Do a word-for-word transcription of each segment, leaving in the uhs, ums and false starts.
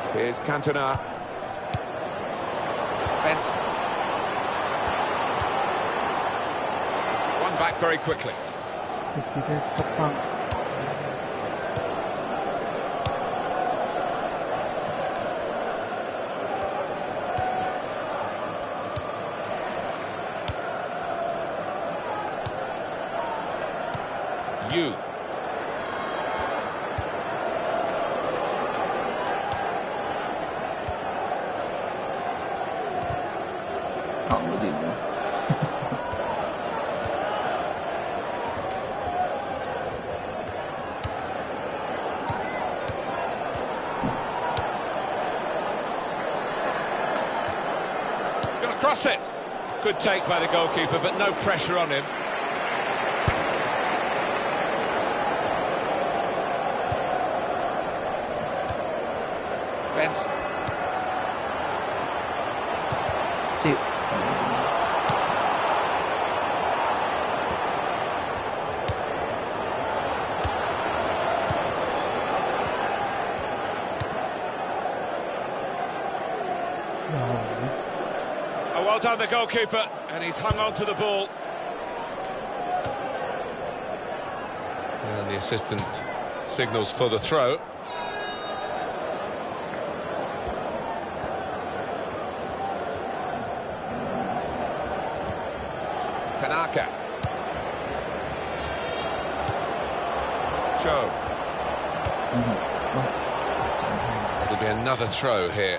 Here's Cantona. Benson. One back very quickly. You. Không có điểm nữa. Gonna cross it. Good take by the goalkeeper, but no pressure on him. Benson. Chịu. Oh, well done, the goalkeeper, and he's hung on to the ball. And the assistant signals for the throw. Tanaka. Joe. There'll be another throw here.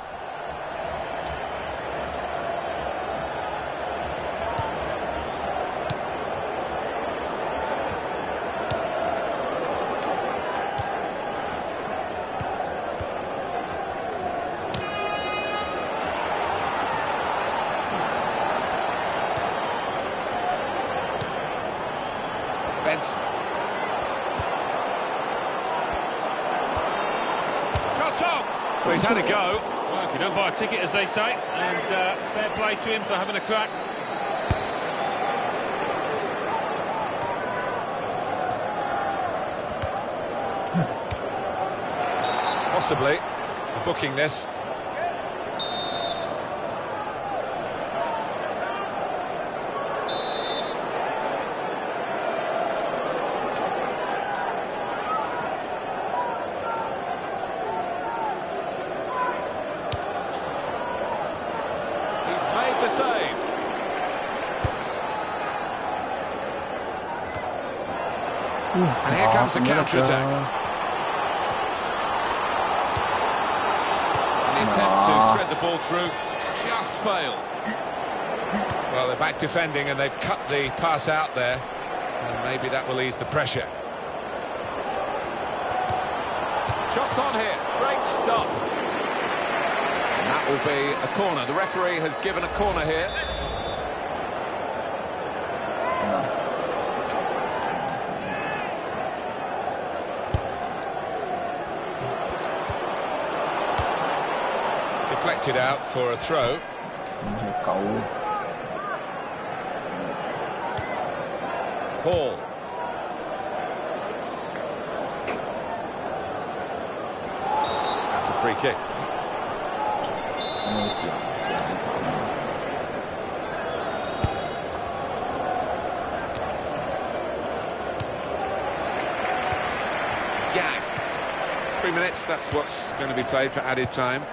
Benson. Shot on! Well, he's had a go. Well, if you don't buy a ticket, as they say, and uh, fair play to him for having a crack. Possibly booking this. The save. And here comes the counter-attack. An attempt to thread the ball through just failed. Well, they're back defending and they've cut the pass out there. And maybe that will ease the pressure. Shots on here. Great stop. And that will be a corner. The referee has given a corner here. Deflected out for a throw. Hall. That's a free kick. Yang. Three minutes, that's what's going to be played for added time.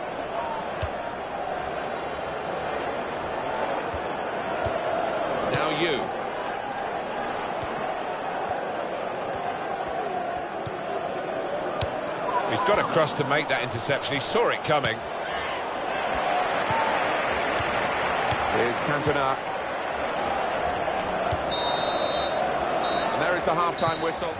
Now you. He's got across to make that interception. He saw it coming. Here's Cantona. And there is the half-time whistle.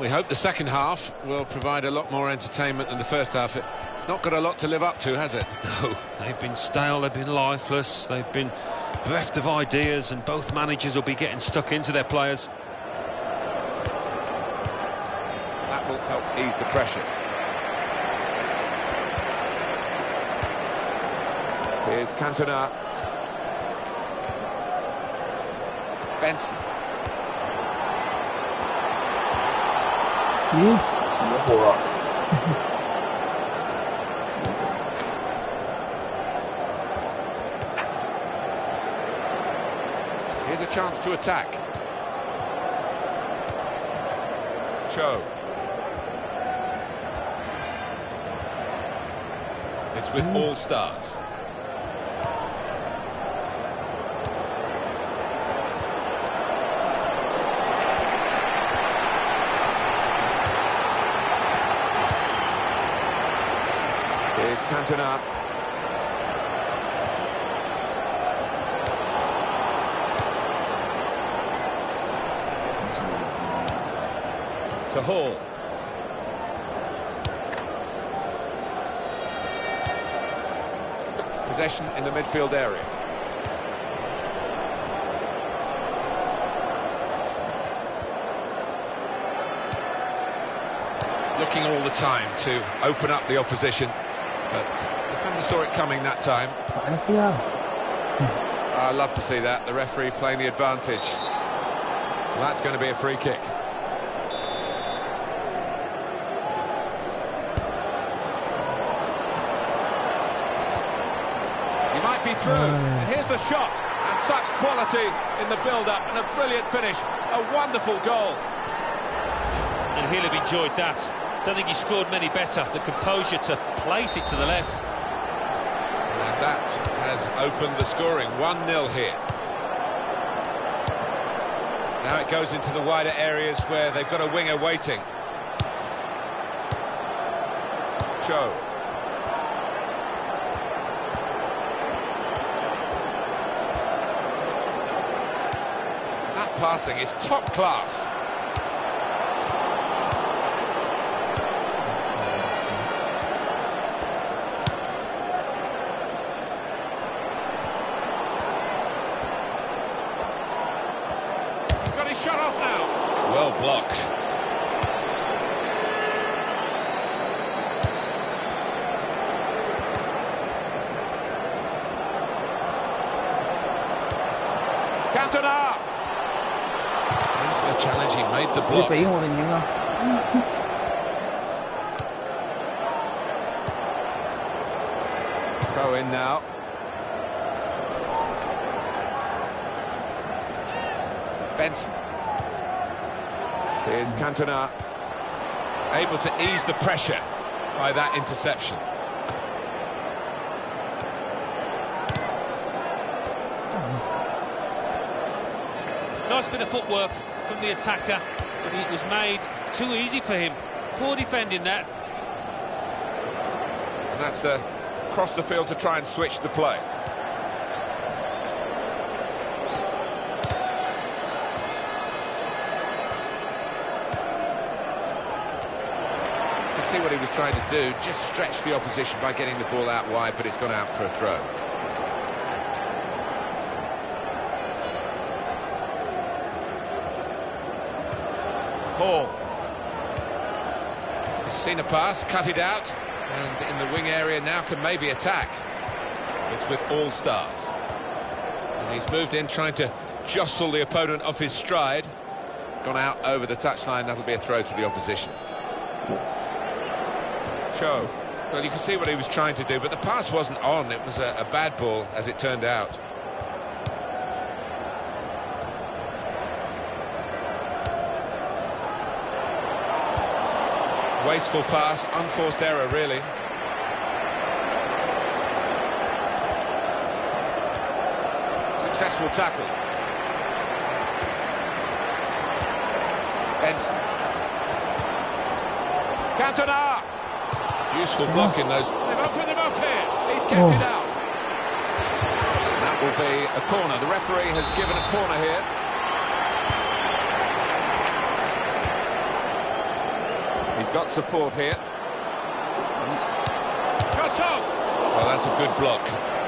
we hope the second half will provide a lot more entertainment than the first half. It's not got a lot to live up to, has it? No, they've been stale, they've been lifeless, they've been bereft of ideas, and both managers will be getting stuck into their players. That will help ease the pressure. Here's Cantona. Benson. 咦，什么火啊？什么火？ Here's a chance to attack. Cho. It's with all stars. Here's Cantona. To Hall. Possession in the midfield area. Looking all the time to open up the opposition, but the defender saw it coming that time. I love to see that, the referee playing the advantage. Well, that's going to be a free kick. He might be through, and here's the shot, and such quality in the build-up, and a brilliant finish, a wonderful goal. And he'll have enjoyed that. Don't think he scored many better. The composure to place it to the left. And that has opened the scoring. one nil here. Now it goes into the wider areas where they've got a winger waiting. Cho. That passing is top class. Shut off now. Well blocked. Cantona. In for the challenge, he made the block. 你俾我定點啊？ Throw in now. Benson. Here's Cantona, able to ease the pressure by that interception. Nice bit of footwork from the attacker, but it was made too easy for him. Poor defending that. And that's uh, across the field to try and switch the play. See what he was trying to do, just stretch the opposition by getting the ball out wide, but it's gone out for a throw. Hall. He's seen a pass, cut it out, and in the wing area now can maybe attack. It's with all stars. And he's moved in trying to jostle the opponent off his stride. Gone out over the touchline, that'll be a throw to the opposition. Cho. Well, you can see what he was trying to do, but the pass wasn't on. It was a, a bad ball, as it turned out. Wasteful pass, unforced error, really. Successful tackle. Benson. Cantona! Useful block in those. They've opened him up here. He's kept oh. it out. And that will be a corner. The referee has given a corner here. got support here. Shot on! Well, that's a good block.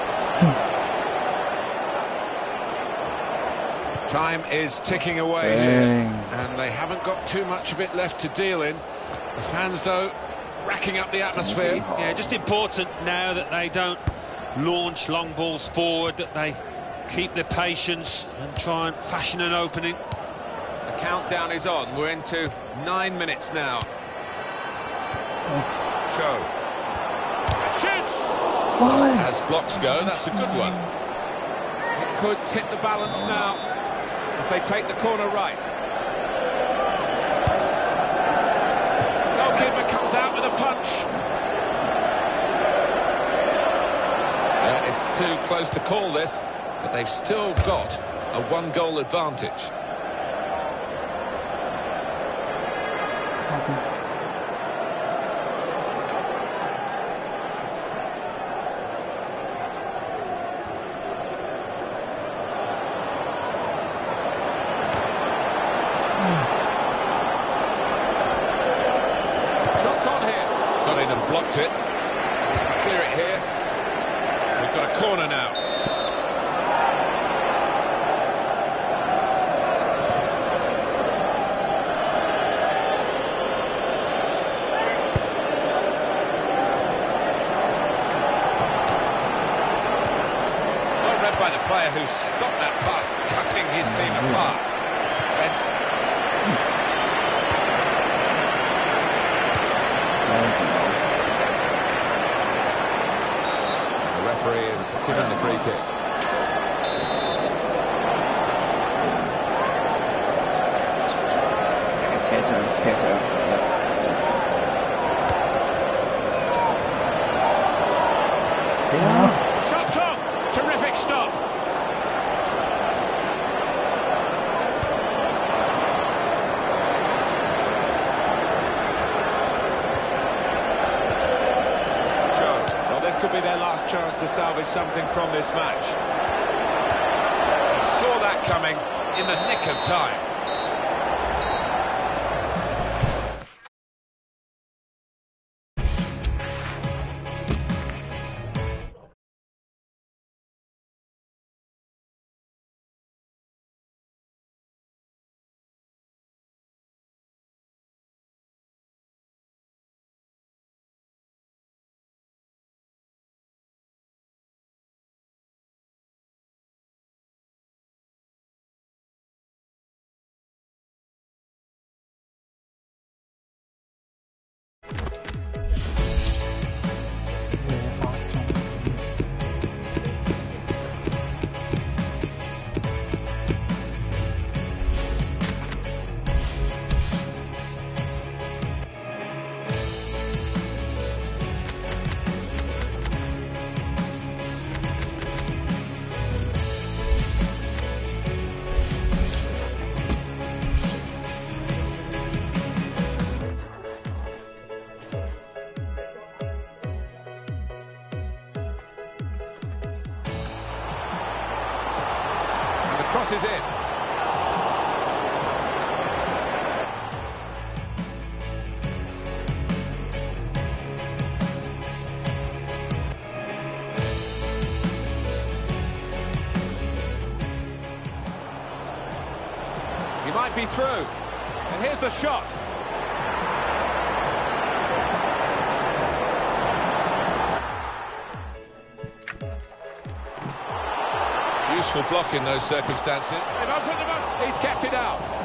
Time is ticking away Dang. here, and they haven't got too much of it left to deal in. The fans, though, racking up the atmosphere. Yeah, just important now that they don't launch long balls forward, that they keep their patience and try and fashion an opening. The countdown is on. We're into nine minutes now. Cho. Shoots! Why? As blocks go, that's a good one. It could tip the balance now if they take the corner right. Goalkeeper comes out with a punch. Uh, it's too close to call this, but they've still got a one-goal advantage. Shots on here. Got in and blocked it. Clear it here. We've got a corner now. Well read by the player who stopped that pass, cutting his team apart. Benson. The referee is given the free kick. Catch her, catch her. Yeah. Shots on! Terrific stop! Joe, well, this could be their last chance to salvage something from this match. He saw that coming in the nick of time. Crosses in. He might be through. And here's the shot. Useful block in those circumstances. They've opened them up. He's kept it out.